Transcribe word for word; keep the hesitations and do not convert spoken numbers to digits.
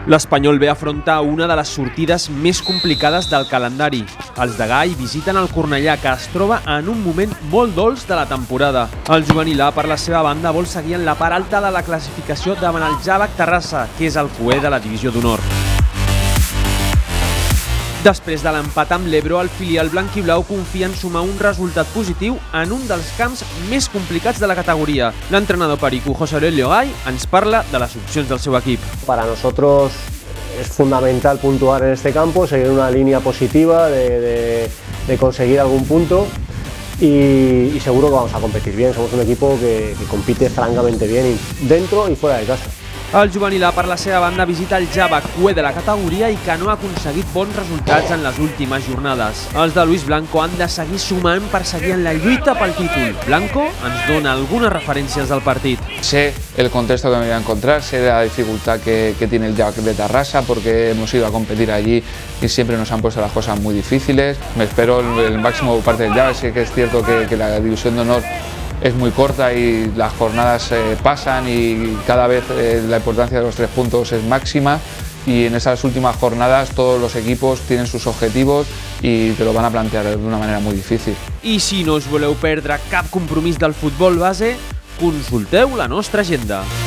L'Espanyol ve a afrontar una de les sortides més complicades del calendari. Els de Gai visiten el Cornellà, que es troba en un moment molt dolç de la temporada. El juvenil A, per la seva banda, vol seguir en la part alta de la classificació davant el Javac Terrassa, que és el coer de la divisió d'honor. Després de l'empat amb l'Ebro, el filial blanquiblau confia en sumar un resultat positiu en un dels camps més complicats de la categoria. L'entrenador perico José Aurelio Gai ens parla de les opcions del seu equip. Para nosotros es fundamental puntuar en este campo, seguir una línea positiva de, de, de conseguir algún punto y, y seguro que vamos a competir bien. Somos un equipo que, que compite francamente bien dentro y fuera de casa. El juvenil A, per la seva banda, visita el Javac, coer de la categoria i que no ha aconseguit bons resultats en les últimes jornades. Els de Luis Blanco han de seguir sumant per seguir en la lluita pel títol. Blanco ens dona algunes referències del partit. Sé el contexto que me voy a encontrar, sé la dificultad que, que tiene el Javac de Terrassa, porque hemos ido a competir allí y siempre nos han puesto las cosas muy difíciles. Me espero el, el máximo por parte del Javac. Sé que es cierto que, que la división de honor es muy corta y las jornadas eh, pasan y cada vez eh, la importancia de los tres puntos es máxima, y en esas últimas jornadas todos los equipos tienen sus objetivos y te lo van a plantear de una manera muy difícil. I si no us voleu perdre cap compromís del futbol base, consulteu la nostra agenda.